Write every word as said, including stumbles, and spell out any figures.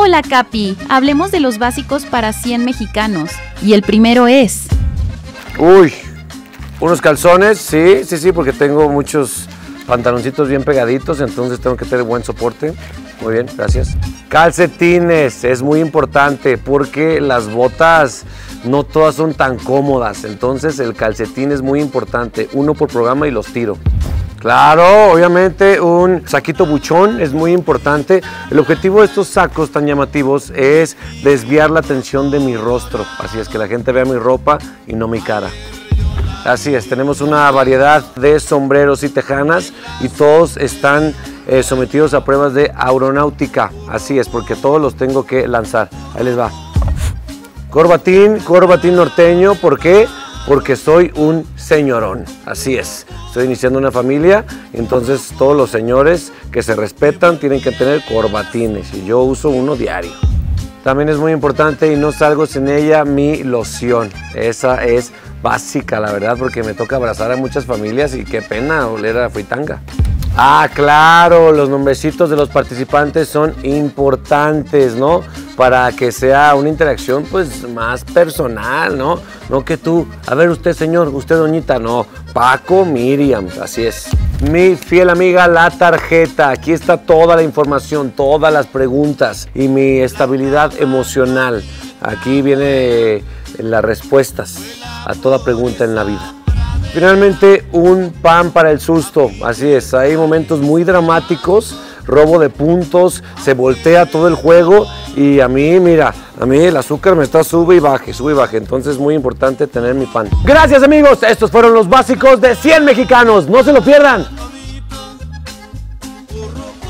Hola Capi, hablemos de los básicos para cien mexicanos. Y el primero es... Uy, unos calzones, sí, sí, sí, porque tengo muchos pantaloncitos bien pegaditos, entonces tengo que tener buen soporte. Muy bien, gracias. Calcetines, es muy importante porque las botas no todas son tan cómodas, entonces el calcetín es muy importante, uno por programa y los tiro. Claro, obviamente un saquito buchón es muy importante. El objetivo de estos sacos tan llamativos es desviar la atención de mi rostro, así es que la gente vea mi ropa y no mi cara. Así es, tenemos una variedad de sombreros y tejanas y todos están eh, sometidos a pruebas de aeronáutica. Así es, porque todos los tengo que lanzar. Ahí les va. Corbatín, corbatín norteño, ¿por qué? Porque soy un señorón, así es. Estoy iniciando una familia, entonces todos los señores que se respetan tienen que tener corbatines y yo uso uno diario. También es muy importante y no salgo sin ella mi loción. Esa es básica, la verdad, porque me toca abrazar a muchas familias y qué pena oler a fritanga. Ah, claro, los nombrecitos de los participantes son importantes, ¿no? Para que sea una interacción pues más personal, ¿no? No que tú, a ver usted señor, usted doñita, no, Paco, Miriam, así es. Mi fiel amiga, la tarjeta, aquí está toda la información, todas las preguntas y mi estabilidad emocional. Aquí vienen las respuestas a toda pregunta en la vida. Finalmente, un pan para el susto, así es, hay momentos muy dramáticos, robo de puntos, se voltea todo el juego y a mí, mira, a mí el azúcar me está sube y baje, sube y baje, entonces es muy importante tener mi pan. Gracias amigos, estos fueron los básicos de cien mexicanos, no se lo pierdan.